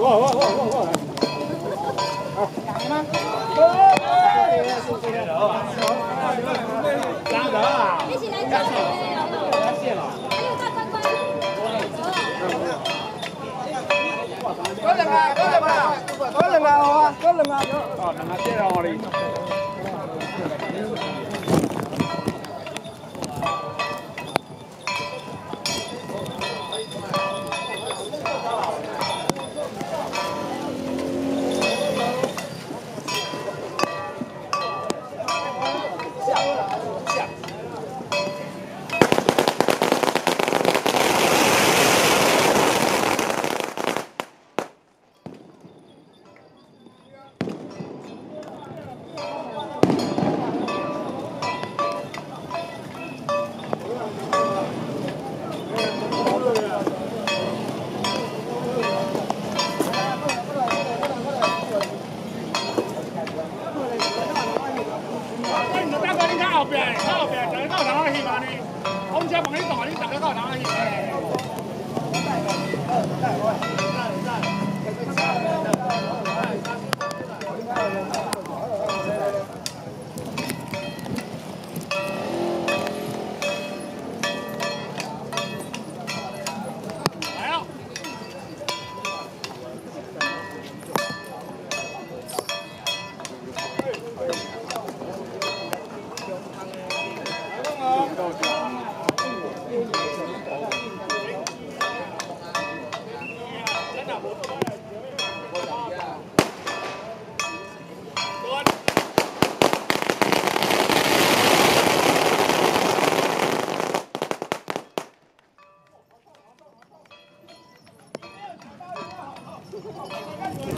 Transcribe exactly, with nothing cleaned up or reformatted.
我我我我我。好，来吗？张德啊！一起来交流来谢了。还有大关关。có lần nào có lần nào có lần nào có lần nào có lần nào chết rồi đi. 好。